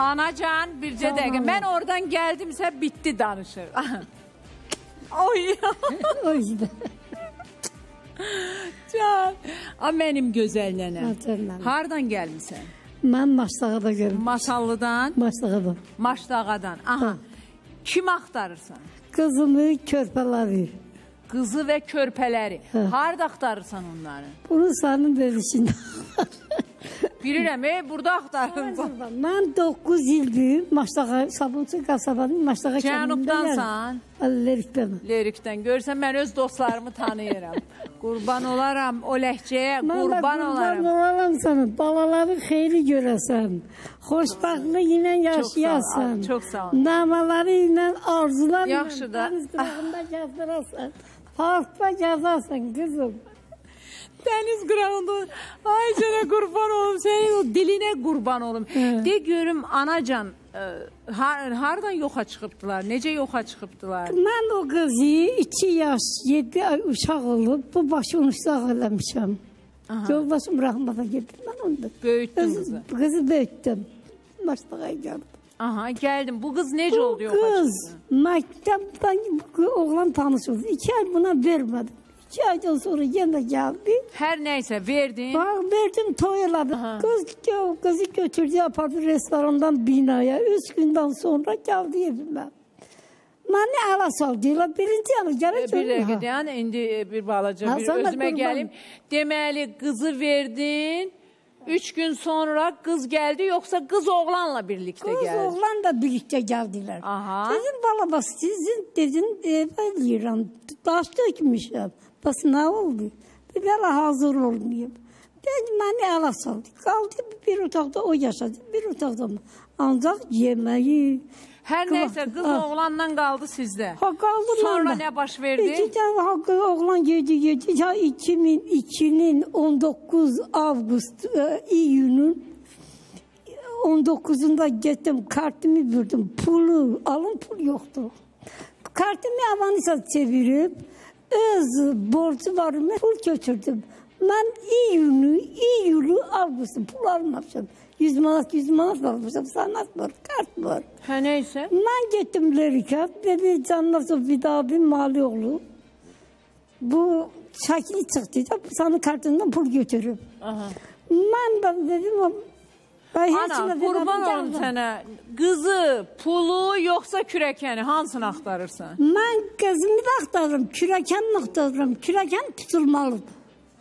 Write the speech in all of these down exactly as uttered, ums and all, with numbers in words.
Anacan, bircə dəqiqə. Mən oradan gəldimsə, bitti danışır. Oy. O yüzden. Can. A, mənim gözəl nənəm. Canım. Hardan gəlmişsən? Mən Maçdağada görmüşüm. Masallıdan? Maçdağada. Maçdağadan. Aha. Kim axtarırsan? Kızımı, körpələri. Qızı və körpələri. Hə. Harada axtarırsan onları? Bunu sənin verişində. Bilirəm, ey, burada axtarırsan. Mən doqquz ildir Maçdağa, Sabunçu qasabanın Maçdağa Cənubdansan? Lerikdən. Lerikdən. Görsən, mən öz dostlarımı tanıyıram. Qurban olaram, o ləhcəyə qurban olaram. Qurban olaram sana, balaların xeyri görəsən, xoşbaxtlı ilə yaşayasan, çox sağ ol. namaları ilə, arzular ilə, yaxşı da. dəniz qırağında gəzdirasan, parkda gəzərsən qızım. Dəniz qırağında, ay sənə qurban olum, sənin o dilinə qurban olum. De görüm, anacan, har, hardan yoxa çıxıbdılar, necə yoxa çıxıbdılar? Mən o qızı iki yaş, yedi ay uşaq olub, bu başı uşaq eləmişəm. Yoldaşım rəhmətə gedir, mən onda. Böyütdün qızı. Qızı böyütdüm, Maçdağa gəldim. Aha, gəldim. Bu qız necə oldu yoxa çıxdı? Bu qız, məktəbdən oğlan tanışıldı, iki ay buna vermədim. İki aydan sonra yenə geldi. Her neyse verdin. Bak verdim, toyladı. Kız, kızı götürdü, apardı restorandan binaya. Üç günden sonra geldi evime. Beni ala saldılar. Birinci yana gerek Bir dakika yani indi bir balaca ha, bir özüme gelim. Deməli kızı verdin. Üç gün sonra kız geldi yoksa kız oğlanla birlikte kız geldi. Kız oğlanla birlikte geldiler. Aha. Dedim bana bas sizin dedim ben İran taş dökmüşüm. Bas ne oldu? Ben hazır olmayayım. Dedim beni ala saldı. Kaldı bir otaqda o yaşadı. Bir otaqda mı? Ancak yemeği. Her Kıva. Neyse kız ha. Oğlanla kaldı sizde. Ha kaldı. Sonra da. Ne baş verdi? İki tane hakkı oğlan yedi yedi. Ya iki bin ikinin on dokuz Ağustos e, iyunun on dokuzunda gittim kartımı verdim. Pulu alın pul yoktu. Kartımı avanisa çevirip öz borcu varımı pul götürdüm. Ben iyunu, iyulu Ağustos'u pul almamışım. Yüz manat, yüz manat almışım. Sanat var, kart var. Ha neyse. Ben gittim Lerika. Dedi Canlar Sofit abi Malioğlu. Bu şekil çıktı. Sana kartından pul götürüp. Aha. Ben de dedim ana kurban olum sənə. Qızı, pulu yoxsa kürəkəni hansını axtarırsan? Mən qızımı da axtarırım, kürəkəni axtarırım. Kürəkən tutulmalıdır.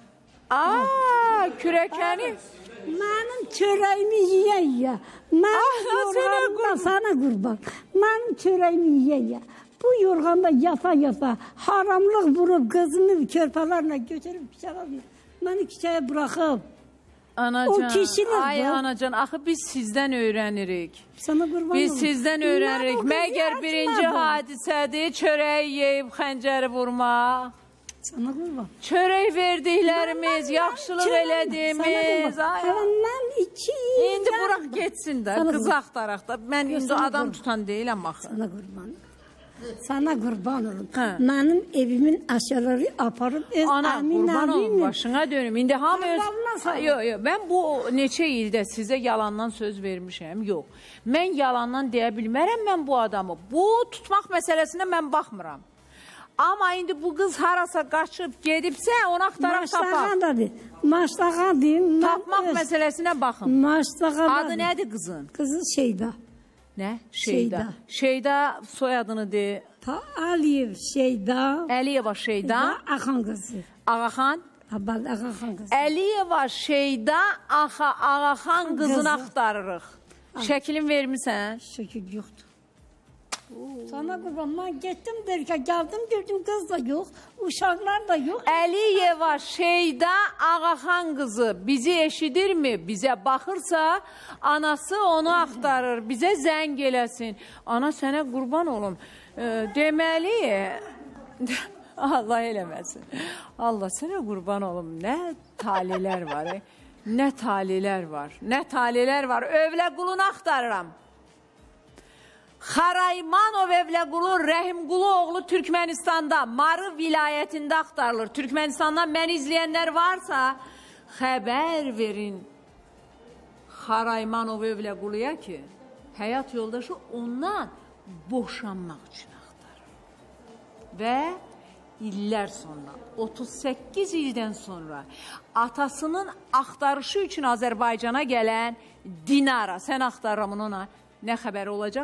Aa, kürəkəni. Mənim çörəyimi yiyə-yiyə. Mənim yorğanımda sana qurban. Mənim çörəyimi yiyə-yiyə. Bu yorğanda yata-yata haramlıq vurub qızımı körpələrlə götürüb küçəyə. Məni küçəyə buraxıb. Anacan, ay anacan, axı biz sizdən öyrənirik. Sana qurban Biz sizdən öyrənirik. Məgər birinci hadisədir, çörək yeyib xəncəri vurmaq. Sana qurban. Çörək verdiklərimiz, yaxşılıq elədiyimiz. Mən iki... İndi buraq geçsin də, qız axtaraq da. Mən indi adam tutan deyiləm axı. Sana qurban. Sana qurban olun. Mənim evimin aşaları aparıb öz ana, əmin qurban olun, əvimin. başına dönüm. İndi hamı öz... Yox, yox, mən bu neçə ildə sizə yalandan söz vermişəm, yox. Mən yalandan deyə bilmərəm mən bu adamı. Bu tutmaq məsələsinə mən baxmıram. Amma indi bu qız harasa qaçıb gedibsə, onu axtaraq tapaq. Maçdağadır. Maçdağadır. Tapmaq məsələsinə baxın. Maçdağadır. Adı nədir qızın? Qızı Şeyda. Nə? Şeyda. Şeyda soyadını de. Ta Aliyev Şeyda. Əliyeva Şeyda. Ağaxan qızı. Ağaxan. Abal Ağaxan qızı. Əliyeva Şeyda Axa Ağaxan qızını axtarırıq. Şəklin vermisən? Şəkil yoxdur. Sana qurban, mən getdim derkə, gəldim gördüm qız da yox, uşaqlar da yox. Əliyeva Şeyda Ağaxan qızı bizi eşidirmi? Bizə baxırsa, anası onu axtarır, bizə zəng eləsin. Ana sənə qurban olum. E, deməli, Allah eləməsin. Allah sənə qurban olum. Nə talilər var, e? Nə talilər var, nə talilər var. Övlə qulunu axtarıram. Xaraymanov Evləqulu Rəhimqulu oğlu Türkmenistan'da, Marı vilayətində axtarılır. Türkmenistan'dan məni izləyənlər varsa, xəbər verin Xaraymanov Evləquluya ki, həyat yoldaşı ondan boşanmaq üçün axtarır. Və illər sonra, otuz səkkiz ildən sonra atasının axtarışı üçün Azərbaycana gələn Dinara, sən axtarıram ona, nə xəbəri olacaq?